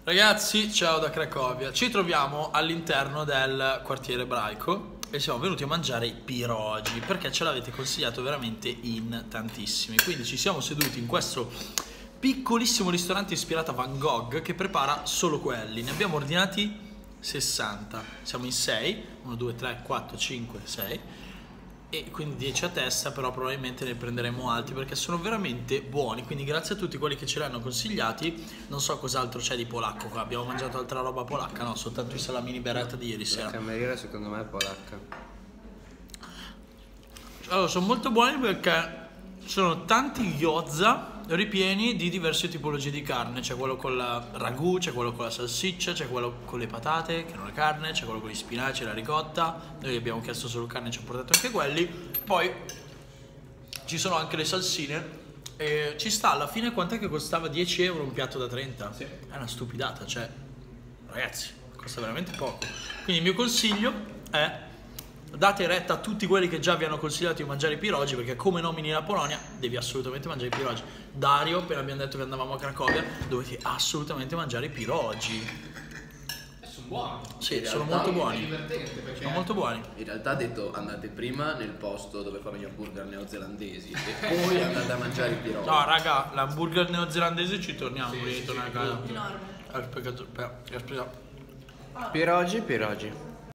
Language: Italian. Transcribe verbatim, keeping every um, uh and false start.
Ragazzi, ciao da Cracovia. Ci troviamo all'interno del quartiere ebraico e siamo venuti a mangiare i pirogi perché ce l'avete consigliato veramente in tantissimi. Quindi ci siamo seduti in questo piccolissimo ristorante ispirato a Van Gogh che prepara solo quelli. Ne abbiamo ordinati sessanta. Siamo in sei, uno, due, tre, quattro, cinque, sei. E quindi dieci a testa, però probabilmente ne prenderemo altri perché sono veramente buoni. Quindi grazie a tutti quelli che ce li hanno consigliati. Non so cos'altro c'è di polacco qua. Abbiamo mangiato altra roba polacca? No, soltanto i salamini beretta di ieri sera. La cameriera secondo me è polacca. Allora, sono molto buoni perché sono tanti gyoza ripieni di diverse tipologie di carne. C'è quello con la ragù, c'è quello con la salsiccia, c'è quello con le patate, che non è carne, c'è quello con gli spinaci e la ricotta. Noi abbiamo chiesto solo carne e ci hanno portato anche quelli. Poi ci sono anche le salsine. E ci sta, alla fine quant'è che costava? dieci euro un piatto da trenta? Sì. È una stupidata, cioè, ragazzi, costa veramente poco. Quindi il mio consiglio è: date retta a tutti quelli che già vi hanno consigliato di mangiare i pirogi, perché come nomini la Polonia devi assolutamente mangiare i pirogi. Dario, appena abbiamo detto che andavamo a Cracovia, dovete assolutamente mangiare i pirogi. Sono buoni. Sì, sono molto buoni. È divertente perché Sono molto buoni. In realtà ha detto andate prima nel posto dove fanno gli hamburger neozelandesi e poi andate a mangiare i pirogi. No raga, l'hamburger neozelandese ci torniamo, sì, sì, tornare a casa. Enorme. Aspetta, aspetta, aspetta. Pirogi, pirogi.